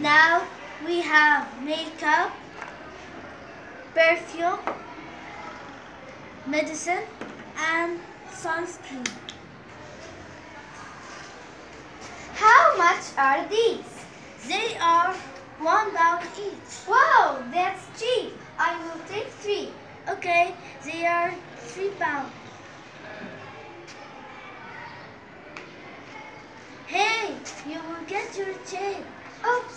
Now we have makeup, perfume, medicine, and sunscreen. How much are these? They are £1 each. Wow, that's cheap. I will take 3. Okay, they are £3. Hey, you will get your change. Okay.